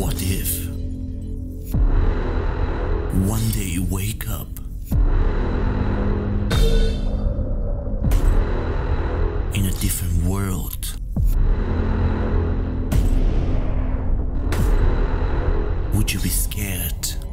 What if one day you wake up in a different world? Would you be scared?